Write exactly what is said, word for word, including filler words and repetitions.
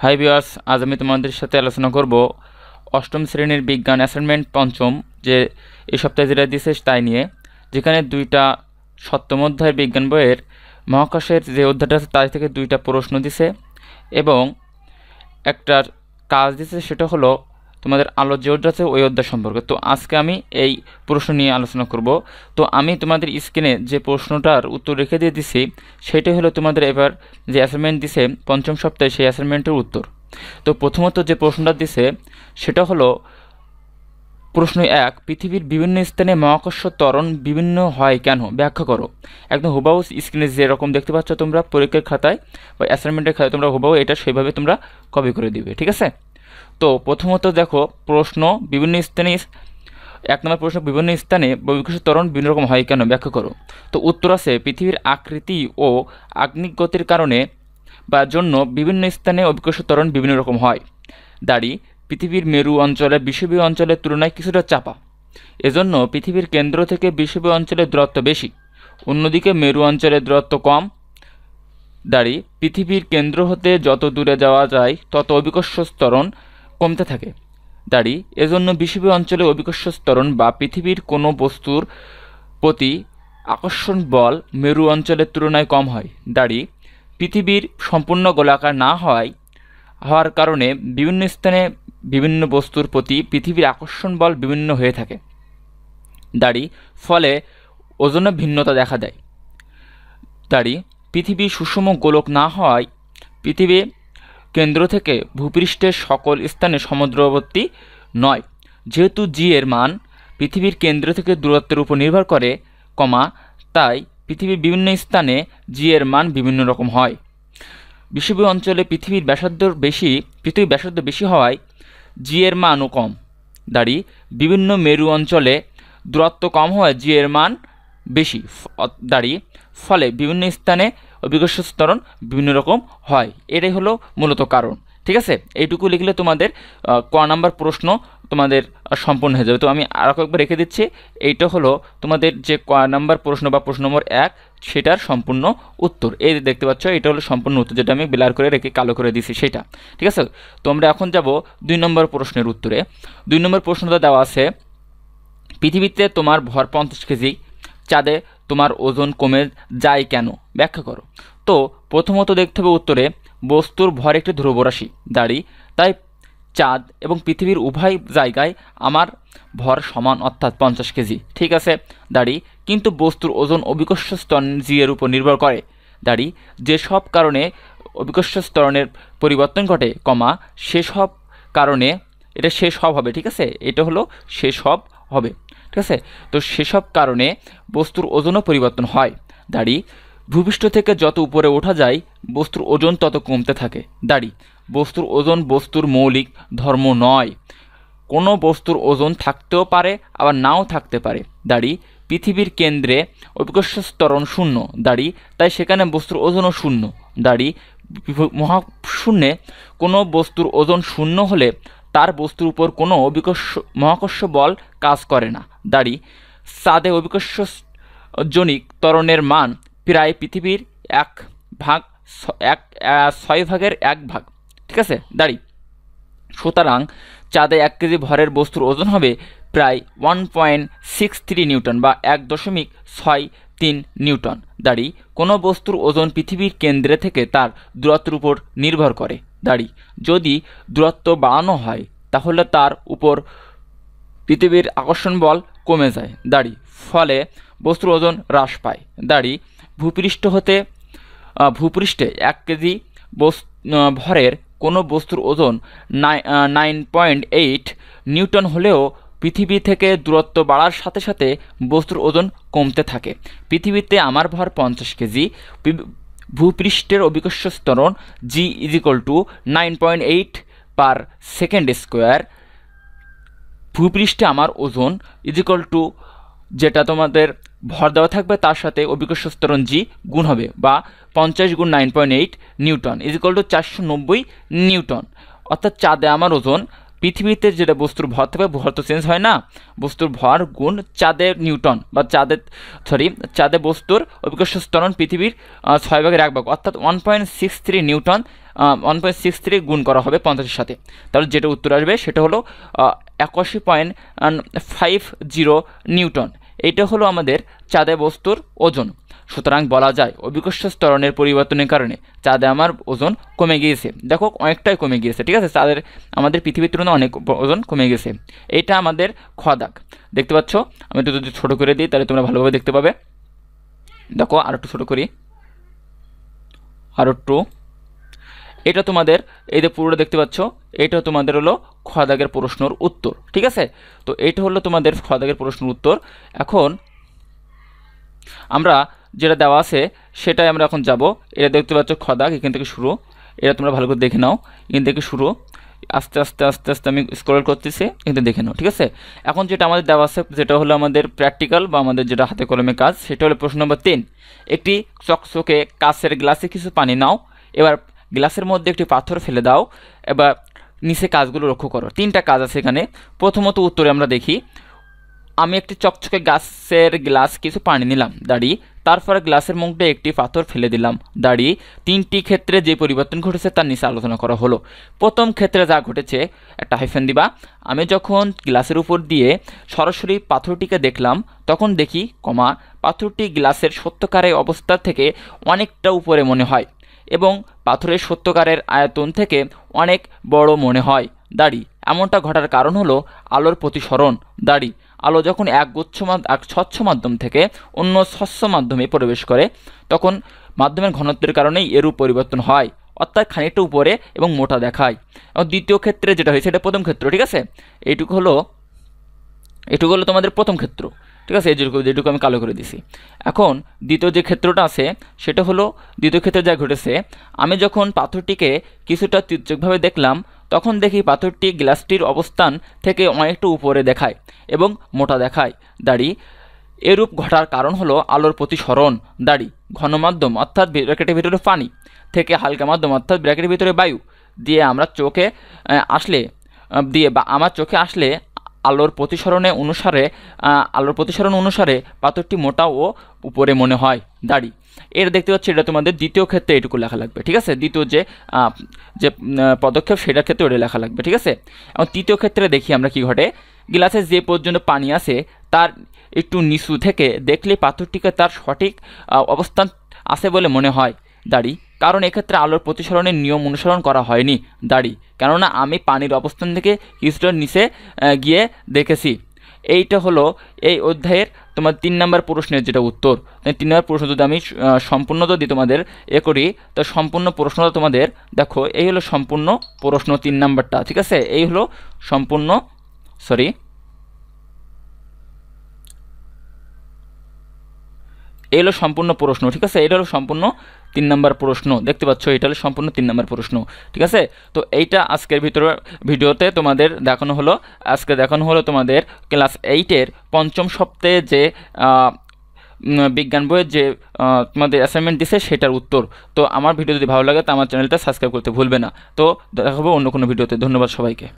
Hi viewers, আজ আমি তোমাদের সাথে আলোচনা করব অষ্টম শ্রেণীর বিজ্ঞান অ্যাসাইনমেন্ট পঞ্চম যে এই সপ্তাহে যেটা দিছে তাই নিয়ে, যেখানে দুইটা সপ্তম অধ্যায়ের বিজ্ঞান বইয়ের মহাকাশের যে অধ্যায়টা আছে তাই থেকে দুইটা প্রশ্ন দিছে এবং একটা কাজ দিছে, সেটা হলো তোমাদের আলোর যে অধ্যায় আছে ওই অধ্যায় সম্পর্কে। তো আজকে আমি এই প্রশ্ন নিয়ে আলোচনা করব। তো আমি তোমাদের স্ক্রিনে যে প্রশ্নটার উত্তর রেখে দিয়ে দিছি সেটাই হলো তোমাদের এবার যে অ্যাসাইনমেন্ট দিছে পঞ্চম সপ্তাহে সেই অ্যাসাইনমেন্টের উত্তর। তো প্রথমত যে প্রশ্নটা দিছে সেটা হলো প্রশ্ন এক, পৃথিবীর বিভিন্ন স্থানে মহাকর্ষ ত্বরণ বিভিন্ন হয় কেন, ব্যাখ্যা করো। একদম হুবাহু স্ক্রিনে যেরকম দেখতে পাচ্ছ তোমরা পরীক্ষার খাতায় বা অ্যাসাইনমেন্টের খাতায় তোমরা হুবাহু এটা সেইভাবে তোমরা কপি করে দিবে, ঠিক আছে। তো প্রথমত দেখো প্রশ্ন বিভিন্ন স্থানে, এক নম্বর প্রশ্ন, বিভিন্ন স্থানে বহিঃকোষীয় ত্বরণ বিভিন্ন রকম হয় কেন, ব্যাখ্যা করো। তো উত্তর আছে পৃথিবীর আকৃতি ও আগ্নেয়িক গতির কারণে বা জন্য বিভিন্ন স্থানে অভিকোষীয় ত্বরণ বিভিন্ন রকম হয়। দাড়ি, পৃথিবীর মেরু অঞ্চলে বিষুবীয় অঞ্চলের তুলনায় কিছুটা চাপা, এজন্য পৃথিবীর কেন্দ্র থেকে বিষুবীয় অঞ্চলের দূরত্ব বেশি, অন্যদিকে মেরু অঞ্চলের দূরত্ব কম। দাড়ি, পৃথিবীর কেন্দ্র হতে যত দূরে যাওয়া যায় তত অভিকর্ষ ত্বরণ কমতে থাকে। দাড়ি, এজন্য বিষুবীয় অঞ্চলে অভিকর্ষ ত্বরণ বা পৃথিবীর কোনো বস্তুর প্রতি আকর্ষণ বল মেরু অঞ্চলের তুলনায় কম হয়। দাড়ি, পৃথিবীর সম্পূর্ণ গোলাকার না হওয়ায় হওয়ার কারণে বিভিন্ন স্থানে বিভিন্ন বস্তুর প্রতি পৃথিবীর আকর্ষণ বল বিভিন্ন হয়ে থাকে। দাড়ি, ফলে ওজনে ভিন্নতা দেখা দেয়। দাড়ি, পৃথিবী সুষম গোলক না হওয়ায় পৃথিবী কেন্দ্র থেকে ভূপৃষ্ঠের সকল স্থানে সমুদ্রবর্তী নয়, যেহেতু জি এর মান পৃথিবীর কেন্দ্র থেকে দূরত্বের উপর নির্ভর করে, কমা তাই পৃথিবীর বিভিন্ন স্থানে জি এর মান বিভিন্ন রকম হয়। বিষুবীয় অঞ্চলে পৃথিবীর ব্যাসার্ধ বেশি পৃথিবীর ব্যাসার্ধ বেশি হওয়ায় জি এর মানও কম। দাড়ি, বিভিন্ন মেরু অঞ্চলে দূরত্ব কম হওয়ায় জি এর মান বেশি। দাড়ি, ফলে বিভিন্ন স্থানে অভিকর্ষ ত্বরণ বিভিন্ন রকম হয়। এটাই হলো মূলত কারণ, ঠিক আছে। এইটুকু লিখলে তোমাদের ক নাম্বার প্রশ্ন তোমাদের সম্পূর্ণ হয়ে যাবে। তো আমি আরও একবার রেখে দিচ্ছি, এইটা হলো তোমাদের যে ক নাম্বার প্রশ্ন বা প্রশ্ন নম্বর এক সেটার সম্পূর্ণ উত্তর। এই দেখতে পাচ্ছ, এটা হলো সম্পূর্ণ উত্তর, যেটা আমি ব্লার করে রেখে কালো করে দিছি সেটা, ঠিক আছে। তো আমরা এখন যাব দুই নম্বর প্রশ্নের উত্তরে। দুই নম্বর প্রশ্নটা দেওয়া আছে, পৃথিবীতে তোমার ভর পঞ্চাশ কেজি, চাঁদে তোমার ওজন কমে যায় কেন, ব্যাখ্যা করো। তো প্রথমত দেখতে হবে উত্তরে বস্তুর ভর একটি ধ্রুবরাশি। দাড়ি, তাই চাঁদ এবং পৃথিবীর উভয় জায়গায় আমার ভর সমান, অর্থাৎ পঞ্চাশ কেজি, ঠিক আছে। দাড়ি, কিন্তু বস্তুর ওজন অভিকর্ষ ত্বরণ জি এর উপর নির্ভর করে। দাড়ি, যেসব কারণে অভিকর্ষ ত্বরণের পরিবর্তন ঘটে, কমা সেসব কারণে এটা শেষ সব হবে, ঠিক আছে। এটা হলো শেষ সব হবে, ঠিক আছে। তো সেসব কারণে বস্তুর ওজনও পরিবর্তন হয়। দাড়ি, ভূপৃষ্ঠ থেকে যত উপরে ওঠা যায় বস্তুর ওজন তত কমতে থাকে। দাড়ি, বস্তুর ওজন বস্তুর মৌলিক ধর্ম নয়, কোনো বস্তুর ওজন থাকতেও পারে আবার নাও থাকতে পারে। দাড়ি, পৃথিবীর কেন্দ্রে অভিকর্ষ ত্বরণ শূন্য। দাড়ি, তাই সেখানে বস্তুর ওজনও শূন্য। দাড়ি, মহাশূন্যে কোনো বস্তুর ওজন শূন্য হলে তার বস্তুর উপর কোনো অভিকর্ষ মহাকর্ষ বল কাজ করে না। দাড়ি, চাঁদে অভিকর্ষ জনিক ত্বরণের মান প্রায় পৃথিবীর এক ভাগ এক ছয় ভাগের এক ভাগ, ঠিক আছে। দাড়ি, সুতরাং চাঁদে এক কেজি ভরের বস্তুর ওজন হবে প্রায় one point six three newton বা এক দশমিক ছয় তিন নিউটন। দাড়ি, কোনো বস্তুর ওজন পৃথিবীর কেন্দ্রে থেকে তার দূরত্বের উপর নির্ভর করে। দাড়ি, যদি দূরত্ব বাড়ানো হয় তাহলে তার উপর পৃথিবীর আকর্ষণ বল কমে যায়। দাড়ি, ফলে বস্তুর ওজন হ্রাস পায়। দাড়ি, ভূপৃষ্ঠ হতে ভূপৃষ্ঠে এক কেজি ভরের কোনো বস্তুর ওজন নাইন পয়েন্ট এইট নিউটন হলেও পৃথিবী থেকে দূরত্ব বাড়ার সাথে সাথে বস্তুর ওজন কমতে থাকে। পৃথিবীতে আমার ভর পঞ্চাশ কেজি, ভূপৃষ্ঠের অভিকর্ষ ত্বরণ G is equal to nine point eight per second square. ভূপৃষ্ঠে আমার ওজন ইজ ইকুয়াল টু যেটা তোমাদের ভর দেওয়া থাকবে তার সাথে অভিকর্ষ ত্বরণ জি গুণ হবে, বা পঞ্চাশ গুণ nine point eight newton is equal to চারশো নব্বই নিউটন। অর্থাৎ চাঁদে আমার ওজন, পৃথিবীতে যেটা বস্তুর ভর থাকবে, ভর তো চেঞ্জ হয় না, বস্তুর ভর গুণ চাঁদের নিউটন বা চাঁদের সরি চাঁদে বস্তুর অভিকর্ষ ত্বরণ পৃথিবীর ছয় ভাগের এক ভাগ, অর্থাৎ one point six three newton one point six three গুণ করা হবে পঞ্চাশের সাথে, তাহলে যেটা উত্তর আসবে সেটা হলো একাশি পয়েন্ট ফাইভ জিরো নিউটন। এইটা হলো আমাদের চাঁদে বস্তুর ওজন। সুতরাং বলা যায় অভিকর্ষ ত্বরণের পরিবর্তনের কারণে চাঁদে আমার ওজন কমে গিয়েছে। দেখো অনেকটাই কমে গিয়েছে, ঠিক আছে, চাঁদের আমাদের পৃথিবীর তুলনায় অনেক ওজন কমে গেছে। এইটা আমাদের খ দাগ, দেখতে পাচ্ছ। আমি একটু যদি ছোটো করে দিই তাহলে তোমরা ভালোভাবে দেখতে পাবে। দেখো আর একটু ছোটো করি, আর একটু। এটা তোমাদের এই যে পুরোটা দেখতে পাচ্ছ, এটা তোমাদের হলো খ দাগের প্রশ্নের উত্তর, ঠিক আছে। তো এইটা হলো তোমাদের খ দাগের প্রশ্নের উত্তর। এখন আমরা যেটা দেওয়া আছে সেটাই আমরা এখন যাব। এটা দেখতে পাচ্ছ খ দাগ, এখান থেকে শুরু। এটা তোমরা ভালো করে দেখে নাও, এখান থেকে শুরু, আস্তে আস্তে আস্তে আস্তে আমি স্ক্রল করতেছি, এখান থেকে দেখে নাও, ঠিক আছে। এখন যেটা আমাদের দেওয়া আছে, যেটা হলো আমাদের প্র্যাকটিক্যাল বা আমাদের যেটা হাতে কলমে কাজ, সেটা হলো প্রশ্ন নম্বর তিন। একটি চকচকে কাচের গ্লাসে কিছু পানি নাও, এবার গ্লাসের মধ্যে একটি পাথর ফেলে দাও, এবার নিচে কাজগুলো লক্ষ্য করো। তিনটা কাজ আছে এখানে। প্রথমত উত্তরে আমরা দেখি, আমি একটি চকচকে গাছের গ্লাস কিছু পানি নিলাম, দাঁড়িয়ে, তারপরে গ্লাসের মুখে একটি পাথর ফেলে দিলাম, দাঁড়িয়ে। তিনটি ক্ষেত্রে যে পরিবর্তন ঘটেছে তার নিচে আলোচনা করা হলো। প্রথম ক্ষেত্রে যা ঘটেছে, একটা হাইফেন দিবা। আমি যখন গ্লাসের উপর দিয়ে সরাসরি পাথরটিকে দেখলাম, তখন দেখি, কমা, পাথরটি গ্লাসের সত্যকারের অবস্থা থেকে অনেকটা উপরে মনে হয় এবং পাথরের সত্যকারের আয়তন থেকে অনেক বড় মনে হয়, দাঁড়ি। এমনটা ঘটার কারণ হলো আলোর প্রতিসরণ, দাঁড়ি। আলো যখন এক গুচ্ছ এক স্বচ্ছ মাধ্যম থেকে অন্য স্বচ্ছ মাধ্যমে প্রবেশ করে, তখন মাধ্যমের ঘনত্বের কারণেই এরূপ পরিবর্তন হয়, অর্থাৎ খানিকটা উপরে এবং মোটা দেখায়। এবং দ্বিতীয় ক্ষেত্রে যেটা হয়েছে, এটা প্রথম ক্ষেত্র, ঠিক আছে। এইটুকু হলো এটুকু হলো তোমাদের প্রথম ক্ষেত্র, ঠিক আছে। এই যেটুকু যেটুকু আমি কালো করে দিছি। এখন দ্বিতীয় যে ক্ষেত্রটা আছে সেটা হলো, দ্বিতীয় ক্ষেত্রে যা ঘটেছে, আমি যখন পাথরটিকে কিছুটা তীর্যকভাবে দেখলাম, তখন দেখি পাথরটি গ্লাসটির অবস্থান থেকে অনেকটা উপরে দেখায় এবং মোটা দেখায়, দাঁড়ি। এরূপ ঘটার কারণ হলো আলোর প্রতিসরণ, দাঁড়ি। ঘন মাধ্যম অর্থাৎ ব্র্যাকেটের ভিতরে পানি থেকে হালকা মাধ্যম অর্থাৎ ব্র্যাকেটের ভিতরে বায়ু দিয়ে আমরা চোখে আসলে দিয়ে বা আমার চোখে আসলে আলোর প্রতিসরণে অনুসারে আলোর প্রতিসরণ অনুসারে পাথরটি মোটা ও উপরে মনে হয়, দাঁড়ি। এর দেখতে পাচ্ছি, এটা তোমাদের দ্বিতীয় ক্ষেত্রে এটুকু লেখা লাগবে, ঠিক আছে। দ্বিতীয় যে যে পদক্ষেপ সেটার ক্ষেত্রে ওটা লেখা লাগবে, ঠিক আছে। এবং তৃতীয় ক্ষেত্রে দেখি আমরা কি ঘটে, গ্লাসে যে পর্যন্ত পানি আছে তার একটু নিচু থেকে দেখলে পাথরটিকে তার সঠিক অবস্থান আছে বলে মনে হয়, দাঁড়ি। কারণ এক্ষেত্রে আলোর প্রতিসরণের নিয়ম অনুসরণ করা হয়নি, দাঁড়ি। কেননা আমি পানির অবস্থান থেকে কিছুটা নিচে গিয়ে দেখেছি। এইটা হলো এই অধ্যায়ের তোমার তিন নম্বর প্রশ্নের যেটা উত্তর। তিন নম্বর প্রশ্ন যদি আমি সম্পূর্ণ যদি তোমাদের এ করি, তো সম্পূর্ণ প্রশ্নটা তোমাদের দেখো, এই হলো সম্পূর্ণ প্রশ্ন তিন নম্বরটা, ঠিক আছে। এই হলো সম্পূর্ণ সরি এই হলো সম্পূর্ণ প্রশ্ন, ঠিক আছে। এটা হলো সম্পূর্ণ তিন নম্বর প্রশ্ন, দেখতে পাচ্ছ, এটা হলো সম্পূর্ণ তিন নম্বর প্রশ্ন, ঠিক আছে। তো এইটা আজকের ভিতরে ভিডিওতে তোমাদের দেখানো হলো। আজকে দেখানো হলো তোমাদের ক্লাস এইটের পঞ্চম সপ্তাহে যে বিজ্ঞান বইয়ের যে তোমাদের অ্যাসাইনমেন্ট দিছে সেটার উত্তর। তো আমার ভিডিও যদি ভালো লাগে তো আমার চ্যানেলটা সাবস্ক্রাইব করতে ভুলবে না। তো দেখা হবে অন্য কোনো ভিডিওতে। ধন্যবাদ সবাইকে।